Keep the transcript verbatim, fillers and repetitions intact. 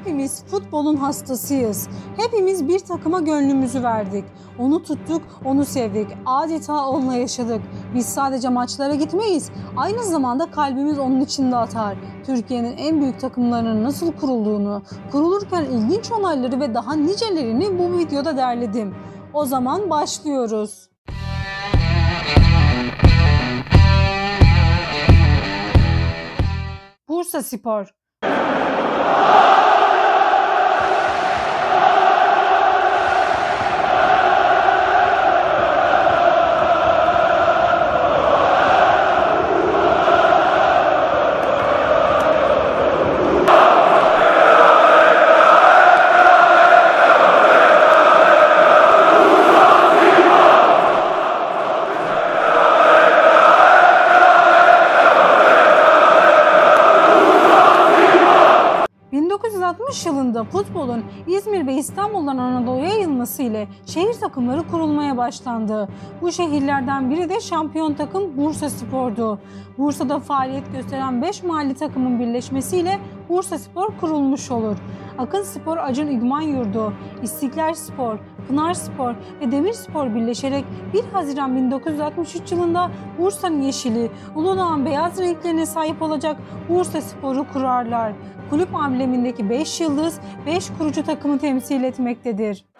Hepimiz futbolun hastasıyız. Hepimiz bir takıma gönlümüzü verdik. Onu tuttuk, onu sevdik. Adeta onunla yaşadık. Biz sadece maçlara gitmeyiz. Aynı zamanda kalbimiz onun içinde atar. Türkiye'nin en büyük takımlarının nasıl kurulduğunu, kurulurken ilginç olayları ve daha nicelerini bu videoda derledim. O zaman başlıyoruz. Bursaspor. bin dokuz yüz altmış yılında futbolun İzmir ve İstanbul'dan Anadolu'ya yayılması ile şehir takımları kurulmaya başlandı. Bu şehirlerden biri de şampiyon takım Bursaspor'du. Bursa'da faaliyet gösteren beş mahalli takımın birleşmesiyle Bursaspor kurulmuş olur. Akınspor Acun İdman Yurdu, İstiklalspor, Pınarspor ve Demirspor birleşerek bir Haziran bin dokuz yüz altmış üç yılında Bursa'nın yeşili, Uludağ'ın beyaz renklerine sahip olacak Bursaspor'u kurarlar. Kulüp amblemindeki beş yıldız beş kurucu takımı temsil etmektedir.